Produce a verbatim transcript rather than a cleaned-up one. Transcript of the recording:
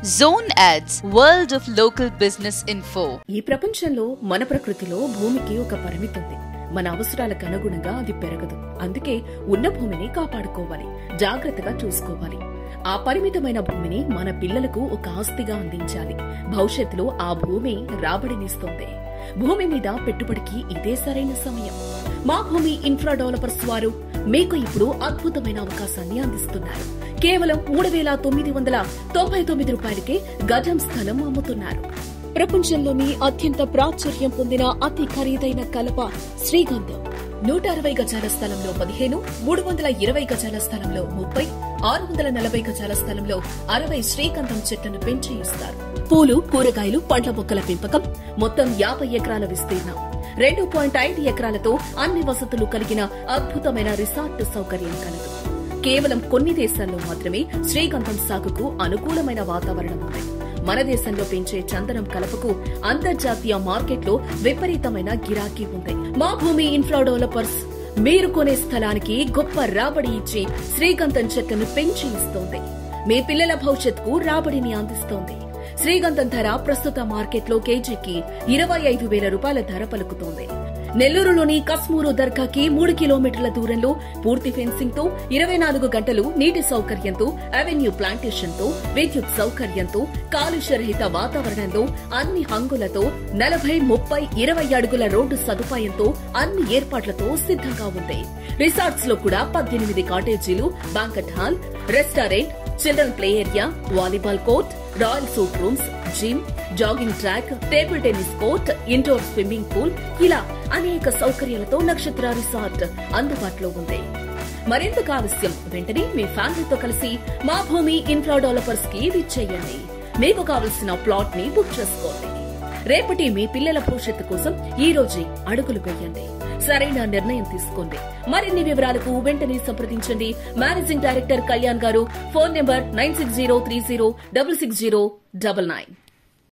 Zone Ads, World of Local Business Info. ఈ ప్రపంచంలో మన ప్రకృతిలో భూమికి ఒక పరిమితి ఉంది. మన అవసరాలకు అనుగుణంగా అది పెరగదు. అందుకే ఉన్న భూమిని కాపాడుకోవాలి, జాగ్రత్తగా చూసుకోవాలి. ఆ పరిమితమైన భూమిని మన పిల్లలకు ఒక ఆస్తిగా అందించాలి. భవిష్యత్తులో ఆ భూమి రాబడినిస్తుంది. భూమి మీద పెట్టుబడికి ఇదే సరైన సమయం. మా భూమి ఇన్ఫ్రా డెవలపర్స్ వారు మీకు ఇప్పుడు అద్భుతమైన అవకాశాన్ని అందిస్తున్నారు. కేవలం మూడు వేల తొమ్మిది వందల తొంభై తొమ్మిది రూపాయలకే గజం స్థలం అమ్ముతున్నారు. ప్రపంచంలోని అత్యంత ప్రాచుర్యం పొందిన అతి ఖరీదైన కలప శ్రీగంధం. నూట అరవై గజాల స్థలంలో పదిహేను, మూడు వందల ఇరవై గజాల స్థలంలో ముప్పై, ఆరు వందల నలభై గజాల స్థలంలో అరవై శ్రీగంధం చెట్లను పెంచి ఇస్తారు. పూలు, కూరగాయలు, పండ్ల మొక్కల పెంపకం, మొత్తం యాభై ఎకరాల విస్తీర్ణం, రెండు పాయింట్ ఐదు ఎకరాలతో అన్ని వసతులు కలిగిన అద్భుతమైన రిసార్ట్ సౌకర్యం కలదు. కేవలం కొన్ని దేశాల్లో మాత్రమే శ్రీగంధం సాగుకు అనుకూలమైన వాతావరణం ఉంది. మన దేశంలో పెంచే చందనం కలపకు అంతర్జాతీయ మార్కెట్లో విపరీతమైన గిరాకీ ఉంది. మా భూమి ఇన్ఫ్రా డెవలపర్స్ మీరు కొనే స్థలానికి గొప్ప రాబడి ఇచ్చి శ్రీగంధం చెట్లను పెంచి ఇస్తోంది. మీ పిల్లల భవిష్యత్తుకు రాబడిని అందిస్తోంది. శ్రీగంధం ధర ప్రస్తుత మార్కెట్లో కేజీకి ఇరవై ఐదు వేల రూపాయల ధర పలుకుతోంది. నెల్లూరులోని కస్మూరు దర్గాకి మూడు కిలోమీటర్ల దూరంలో పూర్తి ఫెన్సింగ్ తో, ఇరవై నాలుగు గంటలు నీటి సౌకర్యంతో, అవెన్యూ ప్లాంటేషన్ తో, విద్యుత్ సౌకర్యంతో, కాలుష్యరహిత వాతావరణంలో, అన్ని హంగులతో, నలభై, ముప్పై, ఇరవై అడుగుల రోడ్డు సదుపాయంతో, అన్ని ఏర్పాట్లతో సిద్ధంగా ఉంది. రిసార్ట్స్ లో కూడా పద్దెనిమిది కాటేజీలు, banquet hall, restaurant, children play area, volleyball court, royal suite rooms, gym, jogging track, table tennis court, indoor swimming pool, ఇలా అనేక సౌకర్యాలతో నక్షత్ర రిసార్ట్ అందుబాటులో ఉంది. మరెందుకు ఆలస్యం? వెంటనే మీ ఫ్యామిలీతో కలిసి మా భూమి ఇన్ఫ్రా డెవలపర్స్ కి విచ్చేయండి. మీకు కావలసిన ప్లాట్ ని బుక్ చేసుకోండి. రేపటి మీ పిల్లల భవిష్యత్తు కోసం ఈ రోజే అడుగులు వేయండి. సరైన నిర్ణయం తీసుకోండి. మరిన్ని వివరాలకు వెంటనే సంప్రదించండి. Managing director Kalyan garu. Phone number nine six zero three zero double six zero double nine.